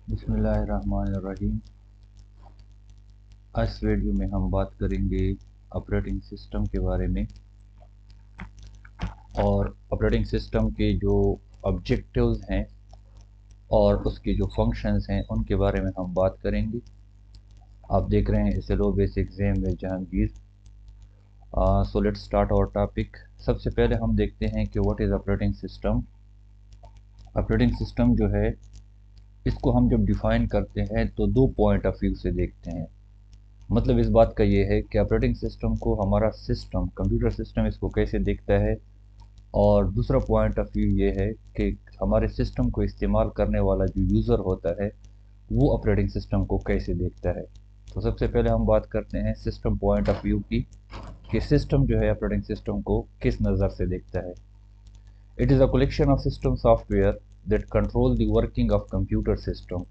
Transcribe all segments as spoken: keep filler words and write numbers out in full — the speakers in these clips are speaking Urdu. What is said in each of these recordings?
बिस्मिल्लाहिर्रहमानिर्रहीम। आज इस वीडियो में हम बात करेंगे ऑपरेटिंग सिस्टम के बारे में और ऑपरेटिंग सिस्टम के जो ऑब्जेक्टिव्स हैं और उसके जो फंक्शंस हैं उनके बारे में हम बात करेंगे। आप देख रहे हैं इसे लो बेसिक एग्जाम में Jahangir. So let's start our topic. सबसे पहले हम देखते हैं कि what is operating system. Operating system जो है इसको हम जब डिफ़ाइन करते हैं तो दो पॉइंट ऑफ व्यू से देखते हैं। मतलब इस बात का ये है कि ऑपरेटिंग सिस्टम को हमारा सिस्टम कंप्यूटर सिस्टम इसको कैसे देखता है, और दूसरा पॉइंट ऑफ व्यू ये है कि हमारे सिस्टम को इस्तेमाल करने वाला जो यूज़र होता है वो ऑपरेटिंग सिस्टम को कैसे देखता है। तो सबसे पहले हम बात करते हैं सिस्टम पॉइंट ऑफ व्यू की कि सिस्टम जो है ऑपरेटिंग सिस्टम को किस नज़र से देखता है। It is a collection of system software that control the working of computer system.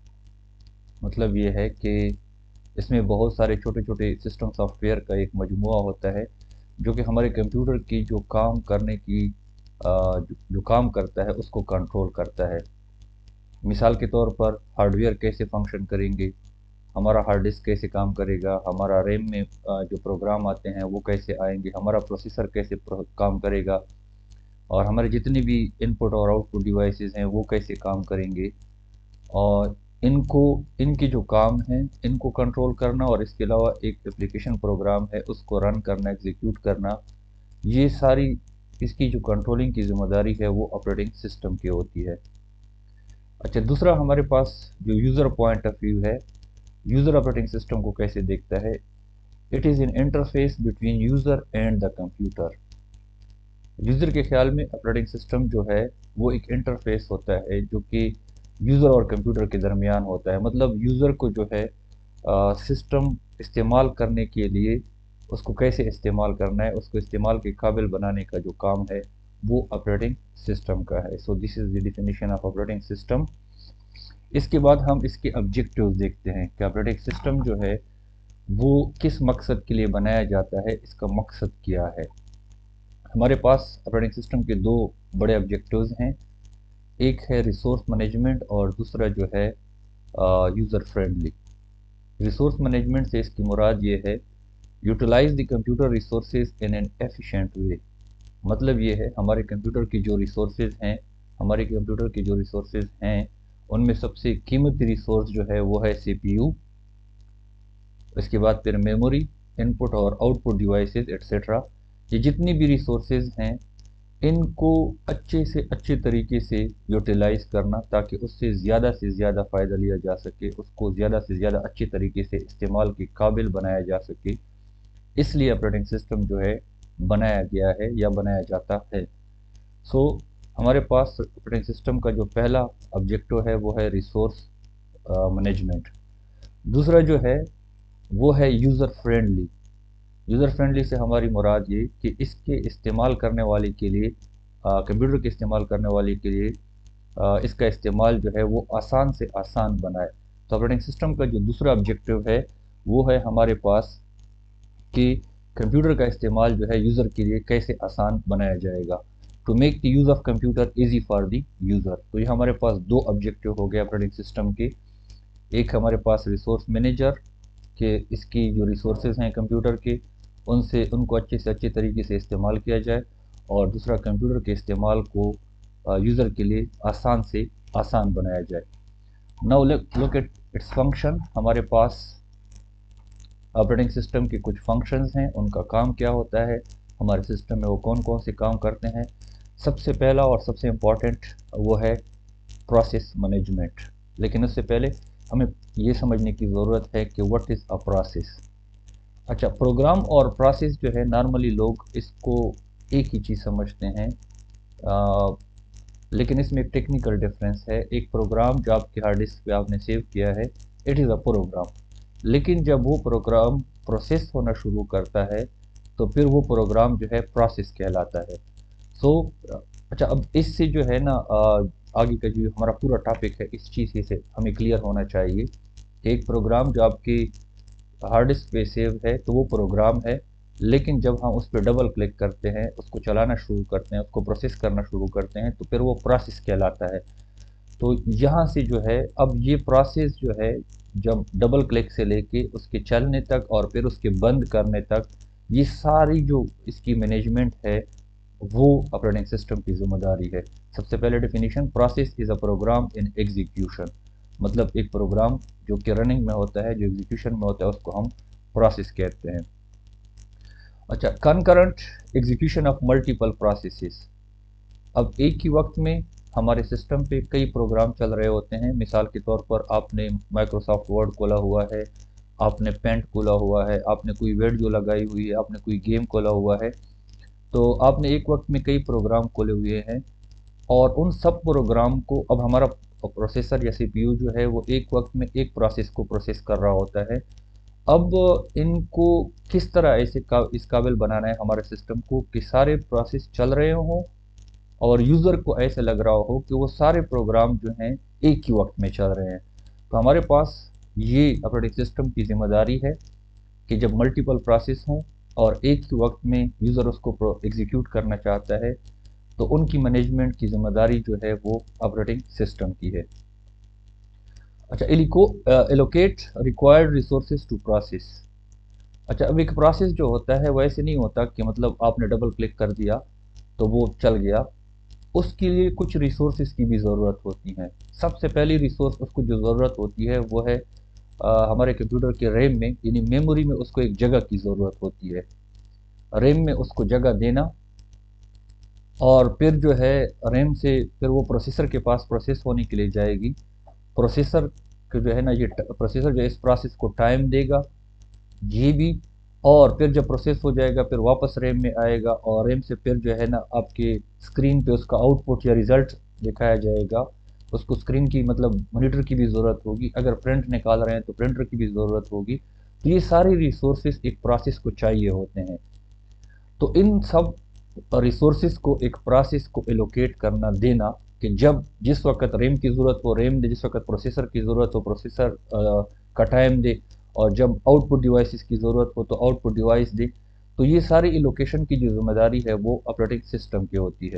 मतलब ये है कि इसमें बहुत सारे छोटे छोटे सिस्टम सॉफ्टवेयर का एक मजमुआ होता है जो कि हमारे कंप्यूटर की जो काम करने की आ, जो, जो काम करता है उसको कंट्रोल करता है। मिसाल के तौर पर हार्डवेयर कैसे फंक्शन करेंगे, हमारा हार्ड डिस्क कैसे काम करेगा, हमारा रैम में आ, जो प्रोग्राम आते हैं वो कैसे आएंगे, हमारा प्रोसेसर कैसे काम करेगा, और हमारे जितने भी इनपुट और आउटपुट डिवाइसेस हैं वो कैसे काम करेंगे, और इनको इनके जो काम हैं इनको कंट्रोल करना, और इसके अलावा एक एप्लीकेशन प्रोग्राम है उसको रन करना, एग्जीक्यूट करना, ये सारी इसकी जो कंट्रोलिंग की जिम्मेदारी है वो ऑपरेटिंग सिस्टम की होती है। अच्छा, दूसरा हमारे पास जो यूज़र पॉइंट ऑफ व्यू है, यूज़र ऑपरेटिंग सिस्टम को कैसे देखता है। It is an interface between user and the computer. User के ख्याल में ऑपरेटिंग सिस्टम जो है वो एक इंटरफेस होता है जो कि यूज़र और कंप्यूटर के दरमियान होता है। मतलब यूज़र को जो है सिस्टम इस्तेमाल करने के लिए उसको कैसे इस्तेमाल करना है, उसको इस्तेमाल के काबिल बनाने का जो काम है वो ऑपरेटिंग सिस्टम का है। So this is the definition of operating system. इसके बाद हम इसके ऑब्जेक्टिव्स देखते हैं कि ऑपरेटिंग सिस्टम जो है वो किस मकसद के लिए बनाया जाता है, इसका मकसद क्या है। हमारे पास ऑपरेटिंग सिस्टम के दो बड़े ऑब्जेक्टिव्स हैं, एक है रिसोर्स मैनेजमेंट और दूसरा जो है यूज़र फ्रेंडली। रिसोर्स मैनेजमेंट से इसकी मुराद ये है utilize the computer resources in an efficient way. मतलब ये है हमारे कंप्यूटर की जो रिसोर्सेज हैं हमारे कंप्यूटर की जो रिसोर्सेज हैं उनमें सबसे कीमती रिसोर्स जो है वो है सीपीयू। इसके बाद फिर मेमोरी, इनपुट और आउटपुट डिवाइसेस एट्सेट्रा। ये जितनी भी रिसोर्सेज हैं इनको अच्छे से अच्छे तरीके से यूटिलाइज करना ताकि उससे ज़्यादा से ज़्यादा फ़ायदा लिया जा सके, उसको ज़्यादा से ज़्यादा अच्छे तरीके से इस्तेमाल के काबिल बनाया जा सके। इसलिए ऑपरेटिंग सिस्टम जो है बनाया गया है या बनाया जाता है। सो so, हमारे पास ऑपरेटिंग सिस्टम का जो पहला ऑब्जेक्टिव है वो है रिसोर्स मैनेजमेंट। दूसरा जो है वो है यूज़र फ्रेंडली। यूज़र फ्रेंडली से हमारी मुराद ये कि इसके इस्तेमाल करने वाले के लिए, कंप्यूटर के इस्तेमाल करने वाले के लिए आ, इसका इस्तेमाल जो है वो आसान से आसान बनाए। तो ऑपरेटिंग सिस्टम का जो दूसरा ऑब्जेक्टिव है वो है हमारे पास कि कंप्यूटर का इस्तेमाल जो है यूज़र के लिए कैसे आसान बनाया जाएगा, to make the use of computer easy for the user. तो ये हमारे पास दो ऑब्जेक्टिव हो गए ऑपरेटिंग सिस्टम के। एक हमारे पास रिसोर्स मैनेजर कि इसकी जो रिसोर्सेज हैं कंप्यूटर के उनसे उनको अच्छे से अच्छे तरीके से इस्तेमाल किया जाए, और दूसरा कंप्यूटर के इस्तेमाल को यूज़र के लिए आसान से आसान बनाया जाए। Now look at its function. हमारे पास ऑपरेटिंग सिस्टम के कुछ फंक्शंस हैं, उनका काम क्या होता है, हमारे सिस्टम में वो कौन कौन से काम करते हैं। सबसे पहला और सबसे इम्पॉर्टेंट वो है प्रोसेस मैनेजमेंट। लेकिन उससे पहले हमें ये समझने की ज़रूरत है कि व्हाट इज़ अ प्रोसेस। अच्छा, प्रोग्राम और प्रोसेस जो है नॉर्मली लोग इसको एक ही चीज़ समझते हैं, आ, लेकिन इसमें एक टेक्निकल डिफरेंस है। एक प्रोग्राम जो आपके हार्ड डिस्क पे आपने सेव किया है इट इज़ अ प्रोग्राम, लेकिन जब वो प्रोग्राम प्रोसेस होना शुरू करता है तो फिर वो प्रोग्राम जो है प्रोसेस कहलाता है। सो so, अच्छा, अब इससे जो है ना आ, आगे का जो हमारा पूरा टॉपिक है इस चीज़ से हमें क्लियर होना चाहिए। एक प्रोग्राम जो आपकी हार्ड डिस्क पे सेव है तो वो प्रोग्राम है, लेकिन जब हम उस पर डबल क्लिक करते हैं, उसको चलाना शुरू करते हैं, उसको प्रोसेस करना शुरू करते हैं तो फिर वो प्रोसेस कहलाता है। تو یہاں سے جو ہے اب یہ پروسیس جو ہے جب ڈبل کلک سے لے کے اس کے چلنے تک اور پھر اس کے بند کرنے تک، یہ ساری جو اس کی مینجمنٹ ہے وہ آپریٹنگ سسٹم کی ذمہ داری ہے۔ سب سے پہلے definition, process is a program in execution, مطلب ایک پروگرام جو کہ رننگ میں ہوتا ہے، جو ایگزیکیوشن میں ہوتا ہے، اس کو ہم پروسیس کہتے ہیں۔ اچھا، concurrent execution of multiple processes, اب ایک ہی وقت میں ہمارے سسٹم پہ کئی پروگرام چل رہے ہوتے ہیں۔ مثال کے طور پر آپ نے مائکروسافٹ ورڈ کھولا ہوا ہے، آپ نے پینٹ کھولا ہوا ہے، آپ نے کوئی ویڈیو لگائی ہوئی ہے، آپ نے کوئی گیم کھولا ہوا ہے، تو آپ نے ایک وقت میں کئی پروگرام کھولے ہوئے ہیں، اور ان سب پروگرام کو اب ہمارا پروسیسر یا سی پی یو جو ہے وہ ایک وقت میں ایک پروسیس کو پروسیس کر رہا ہوتا ہے۔ اب ان کو کس طرح ایسے اس قابل بنانا ہے ہمارے سسٹم کو کہ سارے پروسیس چل رہے ہوں اور یوزر کو ایسے لگ رہا ہو کہ وہ سارے پروگرام جو ہیں ایک ہی وقت میں چل رہے ہیں۔ تو ہمارے پاس یہ آپریٹنگ سسٹم کی ذمہ داری ہے کہ جب ملٹیپل پروسیس ہوں اور ایک ہی وقت میں یوزر اس کو ایگزیکیوٹ کرنا چاہتا ہے تو ان کی مینجمنٹ کی ذمہ داری جو ہے وہ آپریٹنگ سسٹم کی ہے۔ اچھا، allocate required resources to process, اچھا اب ایک پروسیس جو ہوتا ہے وہ ایسے نہیں ہوتا کہ مطلب آپ نے ڈبل کلک کر دیا تو وہ چل گیا، اس کے لیے کچھ ریسورسز کی بھی ضرورت ہوتی ہیں۔ سب سے پہلی ریسورس اس کو جو ضرورت ہوتی ہے وہ ہے ہمارے کمپیوٹر کے ریم میں، یعنی میموری میں اس کو ایک جگہ کی ضرورت ہوتی ہے۔ ریم میں اس کو جگہ دینا، اور پھر جو ہے ریم سے پھر وہ پروسیسر کے پاس پروسیس ہونے کے لیے جائے گی، پروسیسر کو جو ہے نا یہ پروسیسر جو اس پروسیس کو ٹائم دے گا یہ بھی، اور پھر جب پروسیس ہو جائے گا پھر واپس ریم میں آئے گا، اور ریم سے پھر جو ہے نا آپ کے اسکرین پہ اس کا آؤٹ پٹ یا ریزلٹ دکھایا جائے گا۔ اس کو اسکرین کی مطلب مانیٹر کی بھی ضرورت ہوگی، اگر پرنٹ نکال رہے ہیں تو پرنٹر کی بھی ضرورت ہوگی۔ تو یہ ساری ریسورسز ایک پروسیس کو چاہیے ہوتے ہیں۔ تو ان سب ریسورسز کو ایک پروسیس کو ایلوکیٹ کرنا دینا کہ جب جس وقت ریم کی ضرورت ہو ریم دے، جس وقت پروسیسر کی ضرورت ہو پروسیسر کا ٹائم دے، اور جب آؤٹ پٹ ڈیوائسز کی ضرورت ہو تو آؤٹ پٹ ڈیوائس دے۔ تو یہ ساری ایلوکیشن کی جو ذمہ داری ہے وہ آپریٹنگ سسٹم کی ہوتی ہے۔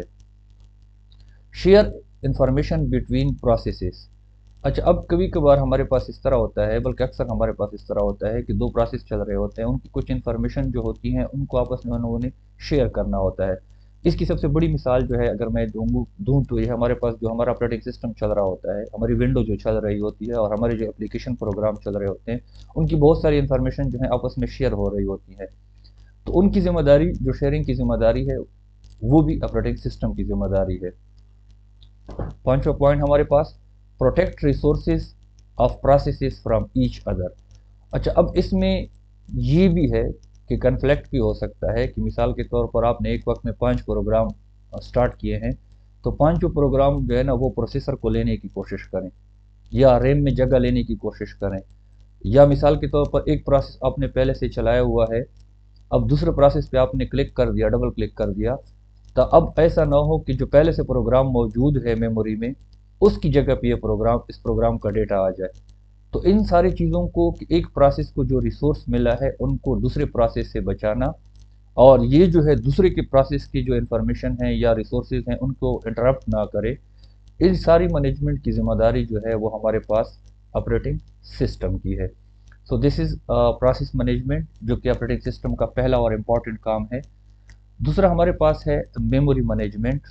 شیئر انفارمیشن بٹوین پروسیسز، اچھا اب کبھی کبھار ہمارے پاس اس طرح ہوتا ہے، بلکہ اکثر ہمارے پاس اس طرح ہوتا ہے کہ دو پروسیس چل رہے ہوتے ہیں، ان کی کچھ انفارمیشن جو ہوتی ہیں ان کو آپس میں انہوں نے شیئر کرنا ہوتا ہے۔ اس کی سب سے بڑی مثال جو ہے اگر میں دوں دوں تو یہ ہمارے پاس جو ہمارا آپریٹنگ سسٹم چل رہا ہوتا ہے، ہماری ونڈو جو چل رہی ہوتی ہے اور ہمارے جو اپلیکیشن پروگرام چل رہے ہوتے ہیں، ان کی بہت ساری انفارمیشن جو ہے آپس میں شیئر ہو رہی ہوتی ہے۔ تو ان کی ذمہ داری، جو شیئرنگ کی ذمہ داری ہے، وہ بھی آپریٹنگ سسٹم کی ذمہ داری ہے۔ پانچواں پوائنٹ ہمارے پاس protect resources of processes from each other, اچھا اب اس میں یہ بھی ہے کہ کنفلکٹ بھی ہو سکتا ہے کہ مثال کے طور پر آپ نے ایک وقت میں پانچ پروگرام سٹارٹ کیے ہیں، تو پانچوں پروگرام جو ہے نا وہ پروسیسر کو لینے کی کوشش کریں یا ریم میں جگہ لینے کی کوشش کریں، یا مثال کے طور پر ایک پروسیس آپ نے پہلے سے چلایا ہوا ہے، اب دوسرے پروسیس پہ آپ نے کلک کر دیا، ڈبل کلک کر دیا، تو اب ایسا نہ ہو کہ جو پہلے سے پروگرام موجود ہے میموری میں اس کی جگہ پہ یہ پروگرام اس پروگرام کا ڈیٹا آ جائے۔ تو ان ساری چیزوں کو کہ ایک پروسیس کو جو ریسورس ملا ہے ان کو دوسرے پروسیس سے بچانا، اور یہ جو ہے دوسرے کے پروسیس کی جو انفارمیشن ہے یا ریسورسز ہیں ان کو انٹرپٹ نہ کرے، ان ساری مینجمنٹ کی ذمہ داری جو ہے وہ ہمارے پاس آپریٹنگ سسٹم کی ہے۔ سو دس از پروسیس مینجمنٹ، جو کہ آپریٹنگ سسٹم کا پہلا اور امپورٹنٹ کام ہے۔ دوسرا ہمارے پاس ہے میموری مینجمنٹ۔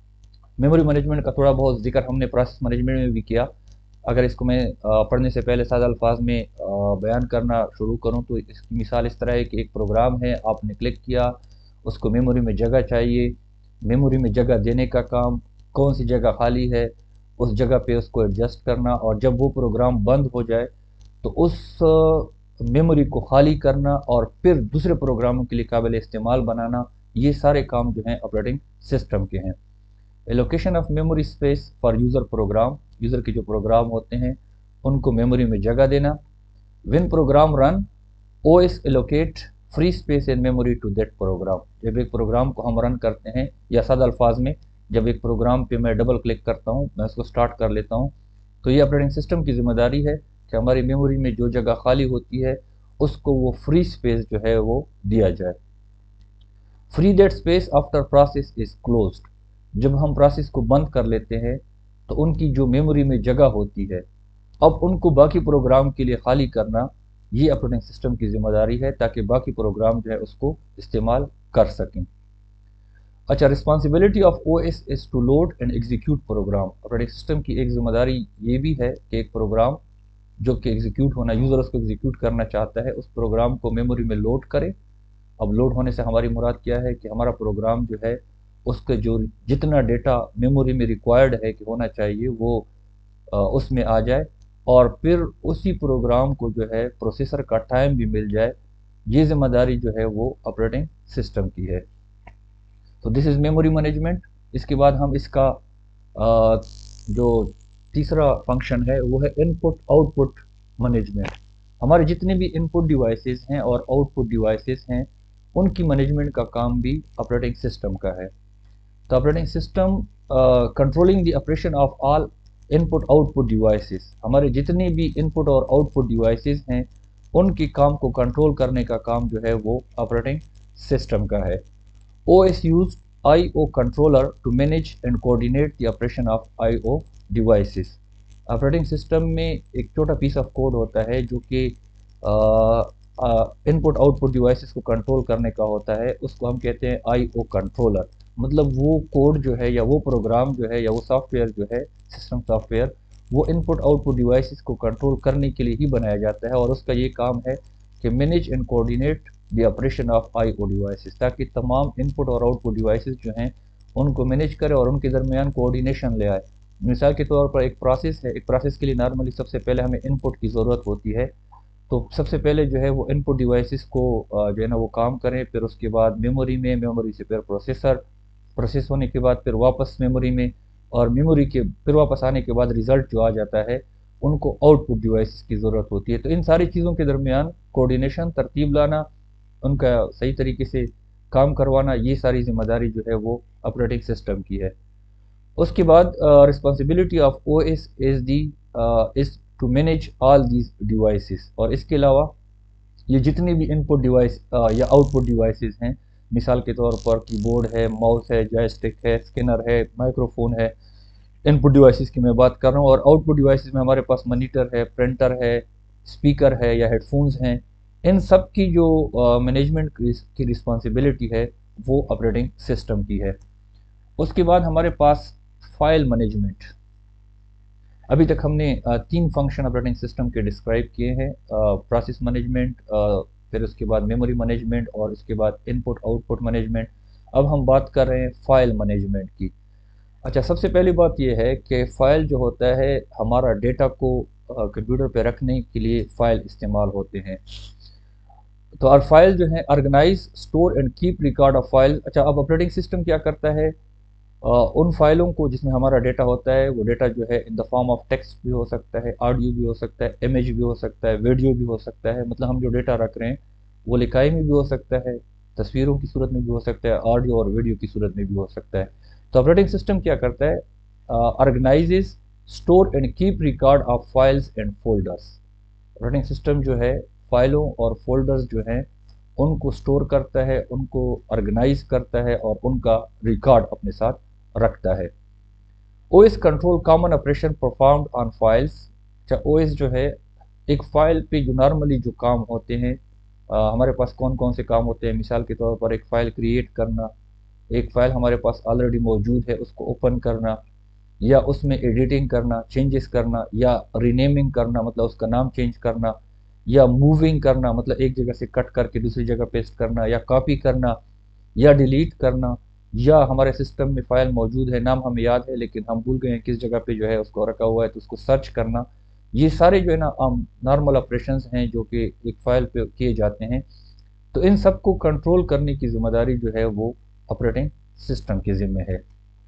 میموری مینجمنٹ کا تھوڑا بہت ذکر ہم نے پروسیس مینجمنٹ میں بھی کیا، اگر اس کو میں پڑھنے سے پہلے سادہ الفاظ میں بیان کرنا شروع کروں تو اس کی مثال اس طرح ہے کہ ایک پروگرام ہے، آپ نے کلک کیا، اس کو میموری میں جگہ چاہیے، میموری میں جگہ دینے کا کام، کون سی جگہ خالی ہے اس جگہ پہ اس کو ایڈجسٹ کرنا، اور جب وہ پروگرام بند ہو جائے تو اس میموری کو خالی کرنا اور پھر دوسرے پروگراموں کے لیے قابل استعمال بنانا، یہ سارے کام جو ہیں آپریٹنگ سسٹم کے ہیں۔ Allocation of memory space for user program, user کے جو پروگرام ہوتے ہیں ان کو میموری میں جگہ دینا۔ When program run O S allocate free space in memory to that program, جب ایک پروگرام کو ہم رن کرتے ہیں، یا سادہ الفاظ میں جب ایک پروگرام پہ میں ڈبل کلک کرتا ہوں، میں اس کو سٹارٹ کر لیتا ہوں، تو یہ آپریٹنگ سسٹم کی ذمہ داری ہے کہ ہماری میموری میں جو جگہ خالی ہوتی ہے اس کو وہ فری اسپیس جو ہے وہ دیا جائے۔ Free that space after process is closed, جب ہم پروسیس کو بند کر لیتے ہیں تو ان کی جو میموری میں جگہ ہوتی ہے اب ان کو باقی پروگرام کے لیے خالی کرنا یہ آپریٹنگ سسٹم کی ذمہ داری ہے تاکہ باقی پروگرام جو ہے اس کو استعمال کر سکیں۔ اچھا، responsibility of O S is to load and execute program. Operating system کی ایک ذمہ داری یہ بھی ہے کہ ایک پروگرام جو کہ ایگزیکیوٹ ہونا، یوزر اس کو ایگزیکیوٹ کرنا چاہتا ہے، اس پروگرام کو میموری میں لوڈ کرے۔ اب لوڈ ہونے سے ہماری مراد کیا ہے کہ ہمارا پروگرام جو ہے اس کے جو جتنا ڈیٹا میموری میں ریکوائرڈ ہے کہ ہونا چاہیے وہ اس میں آ جائے، اور پھر اسی پروگرام کو جو ہے پروسیسر کا ٹائم بھی مل جائے۔ یہ ذمہ داری جو ہے وہ آپریٹنگ سسٹم کی ہے۔ تو دس از میموری مینجمنٹ۔ اس کے بعد ہم اس کا آ, جو تیسرا فنکشن ہے وہ ہے input out put management. ہمارے جتنے بھی ان پٹ ڈیوائسز ہیں اور آؤٹ پٹ ڈیوائسز ہیں ان کی مینجمنٹ کا کام بھی آپریٹنگ سسٹم کا ہے۔ تو operating system controlling the operation of all input output devices, ہمارے جتنے بھی ان پٹ اور آؤٹ پٹ ڈیوائسز ہیں ان کی کام کو کنٹرول کرنے کا کام جو ہے وہ آپریٹنگ سسٹم کا ہے۔ O S use I O controller to manage and coordinate the operation of I O devices. Operating system میں ایک چھوٹا پیس آف کوڈ ہوتا ہے جو کہ input output devices کو کنٹرول کرنے کا ہوتا ہے، اس کو ہم کہتے ہیں آئی او کنٹرولر۔ مطلب وہ کوڈ جو ہے یا وہ پروگرام جو ہے یا وہ سافٹ ویئر جو ہے، سسٹم سافٹ ویئر، وہ input output devices کو کنٹرول کرنے کے لیے ہی بنایا جاتا ہے، اور اس کا یہ کام ہے کہ manage and coordinate the operation of I O devices, تاکہ تمام ان پٹ اور آؤٹ پٹ ڈیوائسز جو ہیں ان کو مینیج کرے اور ان کے درمیان کوآرڈینیشن لے آئے۔ مثال کے طور پر ایک پروسیس ہے، ایک پروسیس کے لیے نارملی سب سے پہلے ہمیں ان پٹ کی ضرورت ہوتی ہے، تو سب سے پہلے جو ہے وہ ان پٹ ڈیوائسز کو جو ہے نا وہ کام کریں، پھر اس کے بعد میموری میں، میموری سے پھر پروسیسر، پروسیس ہونے کے بعد پھر واپس میموری میں، اور میموری کے پھر واپس آنے کے بعد ریزلٹ جو آ جاتا ہے ان کو آؤٹ پٹ ڈیوائسز کی ضرورت ہوتی ہے۔ تو ان ساری چیزوں کے درمیان کوآرڈینیشن، ترتیب لانا، ان کا صحیح طریقے سے کام کروانا، یہ ساری ذمہ داری جو ہے وہ آپریٹنگ سسٹم کی ہے۔ اس کے بعد responsibility of O S is the is to manage all these devices, اور اس کے علاوہ یہ جتنے بھی ان پٹ ڈیوائس یا آؤٹ پٹ ڈیوائسز ہیں، مثال کے طور پر کی بورڈ ہے، ماؤس ہے، جوائے اسٹک ہے، اسکینر ہے، مائکرو فون ہے، ان پٹ ڈیوائسز کی میں بات کر رہا ہوں، اور آؤٹ پٹ ڈیوائسز میں ہمارے پاس مانیٹر ہے، پرنٹر ہے، اسپیکر ہے یا ہیڈ فونز ہیں، ان سب کی جو مینجمنٹ کی رسپانسبلٹی ہے وہ آپریٹنگ سسٹم کی ہے۔ اس کے بعد ہمارے پاس فائل مینجمنٹ۔ ابھی تک ہم نے تین فنکشن آپریٹنگ سسٹم کے ڈسکرائب کیے ہیں، پروسیس مینجمنٹ، پھر اس کے بعد میموری مینجمنٹ، اور اس کے بعد ان پٹ آؤٹ پٹ مینجمنٹ۔ اب ہم بات کر رہے ہیں فائل مینجمنٹ کی۔ اچھا، سب سے پہلی بات یہ ہے کہ فائل جو ہوتا ہے ہمارا ڈیٹا کو کمپیوٹر پہ رکھنے کے لیے فائل استعمال ہوتے ہیں۔ تو اور فائل جو ہیں organize, store and keep record of file. اچھا، اب آپریٹنگ سسٹم کیا کرتا ہے، ان فائلوں کو جس میں ہمارا ڈیٹا ہوتا ہے، وہ ڈیٹا جو ہے in the form of text بھی ہو سکتا ہے، آڈیو بھی ہو سکتا ہے، امیج بھی ہو سکتا ہے، ویڈیو بھی ہو سکتا ہے، مطلب ہم جو ڈیٹا رکھ رہے ہیں وہ لکھائی میں بھی ہو سکتا ہے، تصویروں کی صورت میں بھی ہو سکتا ہے، آڈیو اور ویڈیو کی صورت میں بھی ہو سکتا ہے۔ تو آپریٹنگ سسٹم کیا کرتا ہے، organizes, store and keep record of files and folders. Operating system جو ہے فائلوں اور فولڈرز جو ہیں ان کو اسٹور کرتا ہے، ان کو آرگنائز کرتا ہے، اور ان کا ریکارڈ اپنے ساتھ رکھتا ہے۔ O S control common operation performed on files. اچھا، او ایس جو ہے ایک فائل پہ جو نارملی جو کام ہوتے ہیں، آ, ہمارے پاس کون کون سے کام ہوتے ہیں، مثال کے طور پر ایک فائل کریٹ کرنا، ایک فائل ہمارے پاس آلریڈی موجود ہے اس کو اوپن کرنا، یا اس میں ایڈیٹنگ کرنا، چینجز کرنا، یا رینیمنگ کرنا مطلب اس کا نام چینج کرنا، یا موونگ کرنا مطلب ایک جگہ سے کٹ کر کے دوسری جگہ پیسٹ کرنا، یا کاپی کرنا، یا ڈیلیٹ کرنا، یا ہمارے سسٹم میں فائل موجود ہے، نام ہمیں یاد ہے لیکن ہم بھول گئے ہیں کس جگہ پہ جو ہے اس کو رکھا ہوا ہے، تو اس کو سرچ کرنا۔ یہ سارے جو ہے نا نارمل آپریشنز ہیں جو کہ ایک فائل پہ کیے جاتے ہیں۔ تو ان سب کو کنٹرول کرنے کی ذمہ داری جو ہے وہ آپریٹنگ سسٹم کے ذمہ ہے۔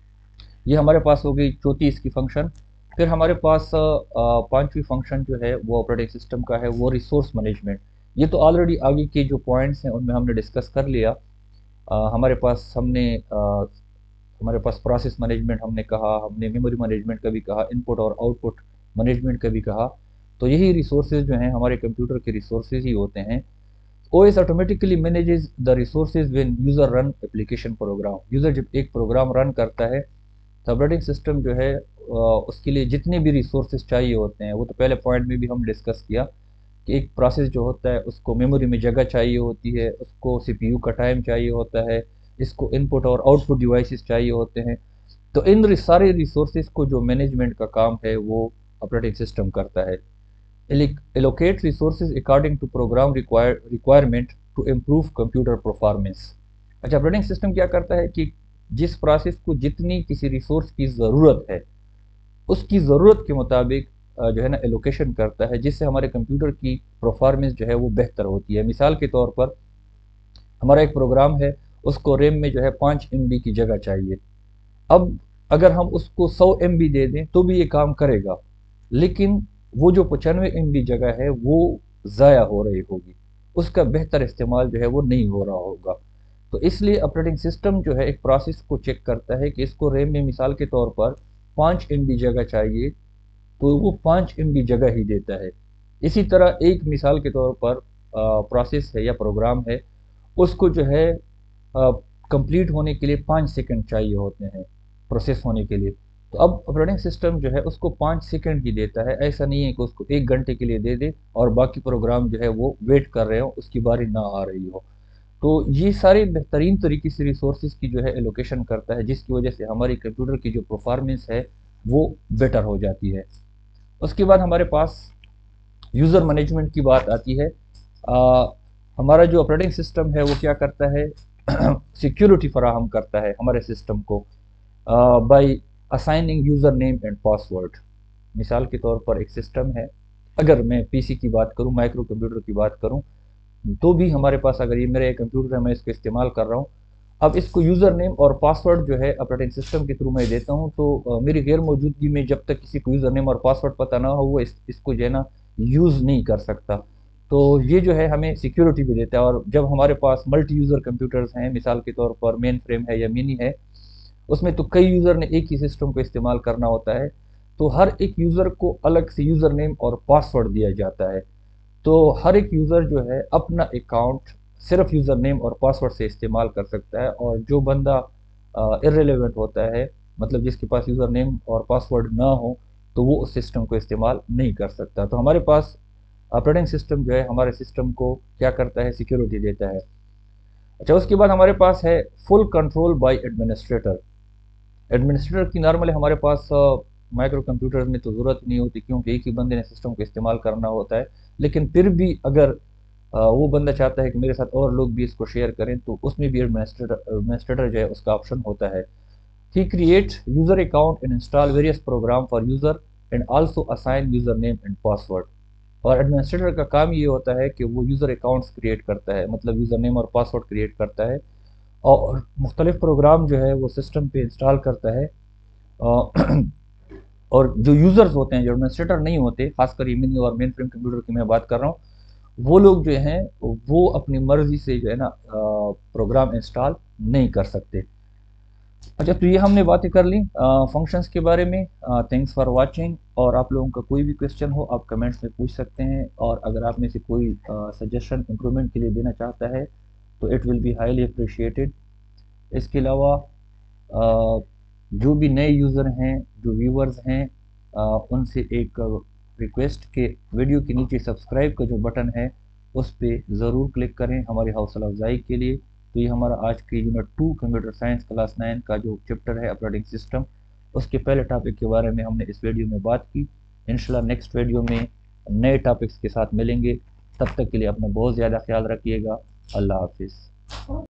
یہ ہمارے پاس ہو گئی چوتھی اس کی فنکشن۔ پھر ہمارے پاس پانچویں فنکشن جو ہے وہ آپریٹنگ سسٹم کا ہے، وہ ریسورس مینجمنٹ۔ یہ تو آلریڈی آگے کے جو پوائنٹس ہیں ان میں ہم نے ڈسکس کر لیا۔ ہمارے پاس ہم نے ہمارے پاس پروسیس مینجمنٹ ہم نے کہا، ہم نے میموری مینجمنٹ کا بھی کہا، ان پٹ اور آؤٹ پٹ مینجمنٹ کا بھی کہا۔ تو یہی ریسورسز جو ہیں ہمارے کمپیوٹر کے ریسورسز ہی ہوتے ہیں۔ O S automatically manages the resources when user run application program. User جب ایک پروگرام رن کرتا ہے تو آپریٹنگ سسٹم جو ہے اس کے لیے جتنے بھی ریسورسز چاہیے ہوتے ہیں، وہ تو پہلے پوائنٹ میں بھی ہم ڈسکس کیا کہ ایک پروسیس جو ہوتا ہے اس کو میموری میں جگہ چاہیے ہوتی ہے، اس کو سی پی یو کا ٹائم چاہیے ہوتا ہے، اس کو ان پٹ اور آؤٹ پٹ ڈیوائسز چاہیے ہوتے ہیں. تو ان سارے ریسورسز کو جو مینجمنٹ کا کام ہے وہ آپریٹنگ سسٹم کرتا ہے. allocate resources according to program require requirement to improve computer performance. اچھا، آپریٹنگ سسٹم کیا کرتا ہے کہ جس پروسیس کو جتنی کسی ریسورس کی ضرورت ہے اس کی ضرورت کے مطابق جو ہے نا ایلوکیشن کرتا ہے، جس سے ہمارے کمپیوٹر کی پرفارمنس جو ہے وہ بہتر ہوتی ہے. مثال کے طور پر ہمارا ایک پروگرام ہے، اس کو ریم میں جو ہے پانچ ایم بی کی جگہ چاہیے. اب اگر ہم اس کو سو ایم بی دے دیں تو بھی یہ کام کرے گا، لیکن وہ جو پچانوے ایم بی جگہ ہے وہ ضائع ہو رہی ہوگی، اس کا بہتر استعمال جو ہے وہ نہیں ہو رہا ہوگا. تو اس لیے آپریٹنگ سسٹم جو ہے ایک پروسیس کو چیک کرتا ہے کہ اس کو ریم میں مثال کے طور پر پانچ ایم بی جگہ چاہیے تو وہ پانچ ایم بی جگہ ہی دیتا ہے. اسی طرح ایک مثال کے طور پر پروسیس ہے یا پروگرام ہے، اس کو جو ہے کمپلیٹ ہونے کے لیے پانچ سیکنڈ چاہیے ہوتے ہیں پروسیس ہونے کے لیے. تو اب آپریٹنگ سسٹم جو ہے اس کو پانچ سیکنڈ ہی دیتا ہے، ایسا نہیں ہے کہ اس کو ایک گھنٹے کے لیے دے دے اور باقی پروگرام جو ہے وہ ویٹ کر رہے ہو، اس کی باری نہ آ رہی ہو. تو یہ سارے بہترین طریقے سے ریسورسز کی جو ہے ایلوکیشن کرتا ہے، جس کی وجہ سے ہماری کمپیوٹر کی جو پرفارمنس ہے وہ بیٹر ہو جاتی ہے. اس کے بعد ہمارے پاس یوزر مینجمنٹ کی بات آتی ہے. آ, ہمارا جو آپریٹنگ سسٹم ہے وہ کیا کرتا ہے، سیکیورٹی فراہم کرتا ہے ہمارے سسٹم کو by assigning user name and password. مثال کے طور پر ایک سسٹم ہے، اگر میں پی سی کی بات کروں، مائکرو کمپیوٹر کی بات کروں، تو بھی ہمارے پاس اگر یہ میرا ایک کمپیوٹر ہے، میں اس کو استعمال کر رہا ہوں، اب اس کو یوزر نیم اور پاسورڈ جو ہے آپریٹنگ سسٹم کے تھرو میں دیتا ہوں، تو میری غیر موجودگی میں جب تک کسی کو یوزر نیم اور پاسورڈ پتہ نہ ہو وہ اس اس کو جو ہے نا یوز نہیں کر سکتا. تو یہ جو ہے ہمیں سیکیورٹی بھی دیتا ہے. اور جب ہمارے پاس ملٹی یوزر کمپیوٹرز ہیں، مثال کے طور پر مین فریم ہے یا منی ہے، اس میں تو کئی یوزر نے ایک ہی سسٹم کو استعمال کرنا ہوتا ہے، تو ہر ایک یوزر کو الگ سے یوزر نیم اور پاسورڈ دیا جاتا ہے. تو ہر ایک یوزر جو ہے اپنا اکاؤنٹ صرف یوزر نیم اور پاسورڈ سے استعمال کر سکتا ہے، اور جو بندہ ارریلیونٹ ہوتا ہے، مطلب جس کے پاس یوزر نیم اور پاسورڈ نہ ہو، تو وہ اس سسٹم کو استعمال نہیں کر سکتا. تو ہمارے پاس آپریٹنگ سسٹم جو ہے ہمارے سسٹم کو کیا کرتا ہے، سیکیورٹی دیتا ہے. اچھا، اس کے بعد ہمارے پاس ہے full control by administrator. Administrator کی نارملی ہمارے پاس مائکرو کمپیوٹر میں تو ضرورت نہیں ہوتی، کیونکہ ایک ہی بندے نے سسٹم کو استعمال کرنا ہوتا ہے. لیکن پھر بھی اگر وہ بندہ چاہتا ہے کہ میرے ساتھ اور لوگ بھی اس کو شیئر کریں، تو اس میں بھی ایڈمنسٹریٹر ایڈمنسٹریٹر جو ہے اس کا آپشن ہوتا ہے. He create user account and install various program for user and also assign user name and password. اور ایڈمنسٹریٹر کا کام یہ ہوتا ہے کہ وہ یوزر اکاؤنٹس کریٹ کرتا ہے، مطلب یوزر نیم اور پاسورڈ کریٹ کرتا ہے، اور مختلف پروگرام جو ہے وہ سسٹم پہ انسٹال کرتا ہے. اور جو یوزرز ہوتے ہیں، جو ایڈمنسٹریٹر نہیں ہوتے، خاص کر یہ منی اور مین فریم کمپیوٹر کی میں بات کر رہا ہوں، وہ لوگ جو ہیں وہ اپنی مرضی سے جو ہے نا پروگرام انسٹال نہیں کر سکتے. اچھا، تو یہ ہم نے باتیں کر لیں فنکشنز کے بارے میں. Thanks for watching. اور آپ لوگوں کا کوئی بھی کویسچن ہو آپ کمنٹس میں پوچھ سکتے ہیں، اور اگر آپ میں سے کوئی سجیشن امپرومنٹ کے لیے دینا چاہتا ہے تو it will be highly appreciated. اس کے علاوہ جو بھی نئے یوزر ہیں، جو ویورز ہیں، ان سے ایک ریکویسٹ کہ ویڈیو کے نیچے سبسکرائب کا جو بٹن ہے اس پہ ضرور کلک کریں ہماری حوصلہ افزائی کے لیے. تو یہ ہمارا آج کے unit two computer science class nine کا جو چیپٹر ہے آپریٹنگ سسٹم، اس کے پہلے ٹاپک کے بارے میں ہم نے اس ویڈیو میں بات کی. انشاءاللہ نیکسٹ ویڈیو میں نئے ٹاپکس کے ساتھ ملیں گے. تب تک کے لیے اپنا بہت زیادہ خیال رکھیے گا. اللہ حافظ.